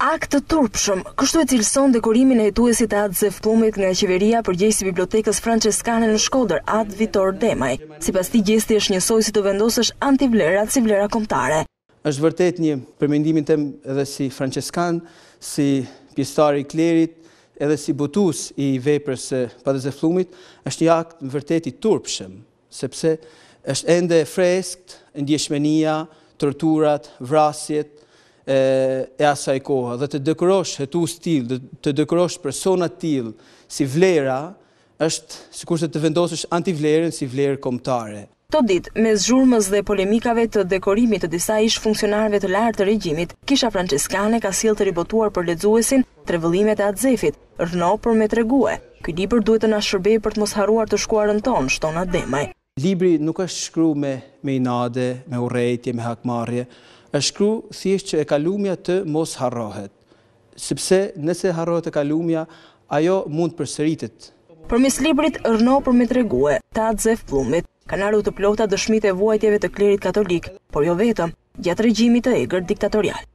Akt të turpshëm, kështu e cilëson dekorimin e hetuesit të Atë Zefplumit nga qeveria përgjegjësi bibliotekës franceskane në Shkodër, Atë Vitor Demaj. Sipas tij gjesti është njësoj si të vendosësh antivlerat si vlera kombëtare. Është vërtet një përmendimin tim edhe si franceskan, si pjesëtar i klerit, edhe si botues i veprës së Atë Zefplumit, është një akt vërtet i turpshëm, sepse është ende freskt ndjeshmëria, torturat, vrasjet e asaj koha, dhe të dekorosh hetues tillë, të dekorosh persona tillë si vlera, është sikurse të vendosësh antivlerën si vlerë kombëtare. Këtë ditë, mes zhurmës dhe polemikave të dekorimit të disa ish funksionarëve të lartë të regjimit, Kisha Franceskane ka sjellë të ribotuar për lexuesin Trevëllimet e Atë Zefit, rrno për me tregue. Ky libër duhet të na shërbejë për të mos harruar të shkuarën tonë, shton Atë Demaj. Libri nuk është shkruar me inade, me urrëtie, me hakmarrje, është shkruar thjesht që e kalumja të mos harrohet, sepse nëse harrohet e kalumja, ajo mund përsëritet. Përmes librit Rrno për me tregue, të Atë Zefplumit, kanë ardhur të plota dëshmitë e vuajtjeve të klerit katolik, por jo vetëm, gjatë regjimit të egër diktatorial.